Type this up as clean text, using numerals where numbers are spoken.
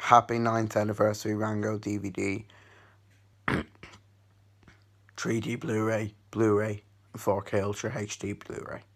Happy 9th anniversary Rango DVD, 3D Blu-ray, 4K Ultra HD Blu-ray.